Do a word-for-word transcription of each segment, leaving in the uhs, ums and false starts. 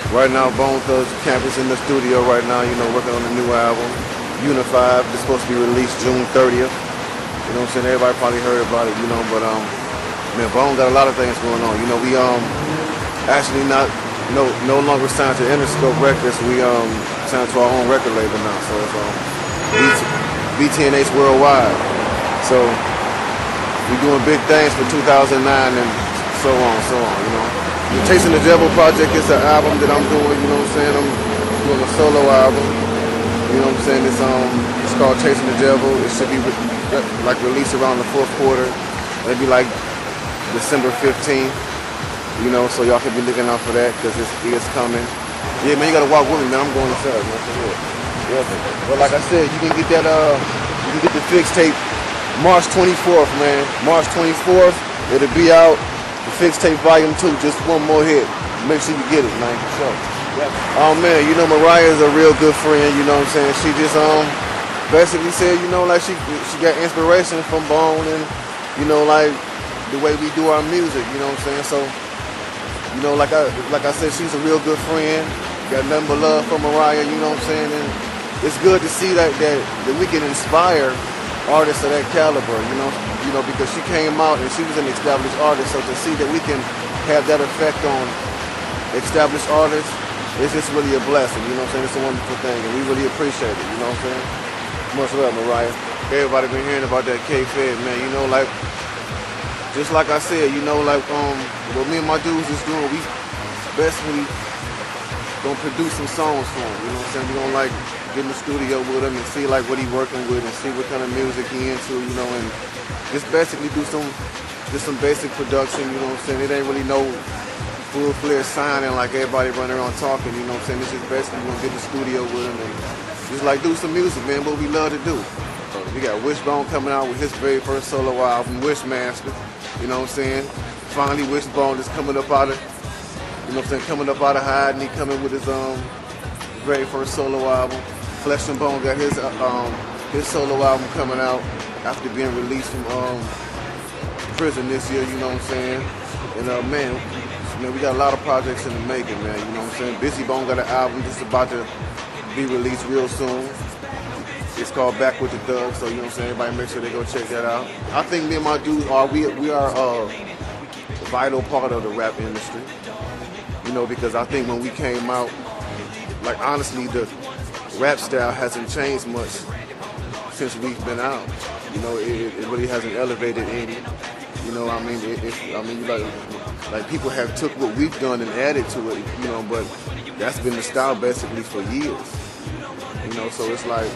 Right now, Bone Thugs Campus in the studio right now, you know, working on a new album, Unified. It's supposed to be released June thirtieth. You know what I'm saying? Everybody probably heard about it, you know, but um, man, Bone got a lot of things going on. You know, we um actually not no no longer signed to Interscope Records. We um signed to our own record label now, so it's um B T N H Worldwide. So we doing big things for two thousand nine and so on, so on. You know, the Chasing the Devil project is an album that I'm doing. You know what I'm saying? I'm doing a solo album. You know what I'm saying? It's um it's called Chasing the Devil. It should be re like released around the fourth quarter, maybe like December fifteenth. You know, so y'all can be looking out for that because it's, it's coming. Yeah, man, you gotta walk with me, man. I'm going inside, man. For real. Yeah, but like I said, you can get that. Uh, you can get the fix tape March twenty-fourth, man. March twenty-fourth, it'll be out. The fix tape volume two, just one more hit. Make sure you get it, man. For sure. Yeah. Oh man, you know Mariah's a real good friend. You know what I'm saying? She just um basically said, you know, like she she got inspiration from Bone and you know like the way we do our music. You know what I'm saying? So. You know, like I like I said, she's a real good friend. Got nothing but love for Mariah, you know what I'm saying? And it's good to see that that, that we can inspire artists of that caliber, you know, you know, because she came out and she was an established artist, so to see that we can have that effect on established artists, it's just really a blessing, you know what I'm saying? It's a wonderful thing, and we really appreciate it, you know what I'm saying? Much love, Mariah. Everybody been hearing about that K-Fed, man, you know, like, just like I said, you know, like um, what me and my dudes is doing, we basically gonna produce some songs for him. You know what I'm saying? We gonna like get in the studio with him and see like what he working with and see what kind of music he into. You know, and just basically do some just some basic production. You know what I'm saying? It ain't really no full-fledged signing like everybody running around talking. You know what I'm saying? It's just basically gonna get in the studio with him and just like do some music, man. What we love to do. We got Wishbone coming out with his very first solo album, Wishmaster. You know what I'm saying? Finally, Wishbone is coming up out of, you know what I'm saying, coming up out of hiding. He coming with his um very first solo album. Flesh and Bone got his uh, um his solo album coming out after being released from um prison this year. You know what I'm saying? And uh man, man, we got a lot of projects in the making, man. You know what I'm saying? Busy Bone got an album just about to be released real soon. It's called Back with the Thugs, so you know what I'm saying? Everybody make sure they go check that out. I think me and my dudes are, we, we are uh, a vital part of the rap industry. You know, because I think when we came out, like honestly, the rap style hasn't changed much since we've been out. You know, it, it really hasn't elevated any. You know, I mean, it, it, I mean, like, like people have took what we've done and added to it, you know, but that's been the style basically for years. You know, so it's like,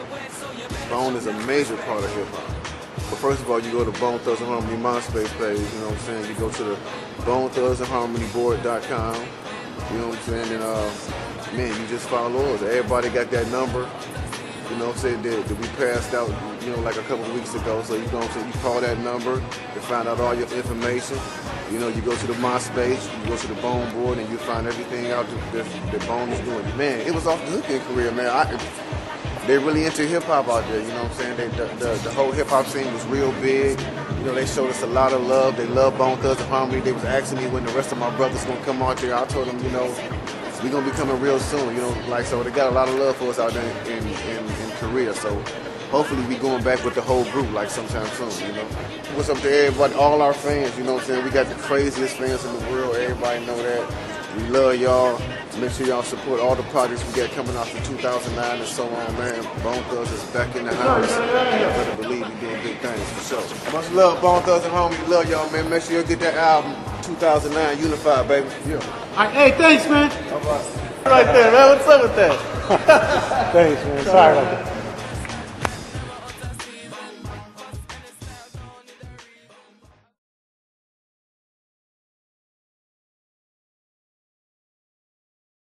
Bone is a major part of hip-hop. But first of all, you go to Bone Thugs and Harmony MySpace page, you know what I'm saying? You go to the Bone Thugs and Harmony board dot com, you know what I'm saying? And, uh, man, you just follow us. Everybody got that number, you know what I'm saying, that, that we passed out, you know, like a couple of weeks ago. So, you know what I'm saying, you call that number to find out all your information. You know, you go to the MySpace, you go to the Bone board, and you find everything out that, that Bone is doing. Man, it was off the hook in career, man. I, They really into hip-hop out there, you know what I'm saying? They, the, the, the whole hip-hop scene was real big. You know, they showed us a lot of love. They love Bone Thugs and Harmony. They was asking me when the rest of my brothers gonna come out there. I told them, you know, we gonna be coming real soon, you know, like, so they got a lot of love for us out there in, in, in Korea. So hopefully we going back with the whole group, like, sometime soon, you know? What's up to everybody, all our fans, you know what I'm saying? We got the craziest fans in the world. Everybody know that. We love y'all. Make sure y'all support all the projects we got coming out from two thousand nine and so on, man. Bone Thugs is back in the house. Y'all better believe we doing big things for sure. Much love, Bone Thugs and Harmony. Love y'all, man. Make sure you get that album, two thousand nine, Unified, baby. Yeah. All right, hey, thanks, man. All right. Right there, man. What's up with that? Thanks, man. Sorry about that.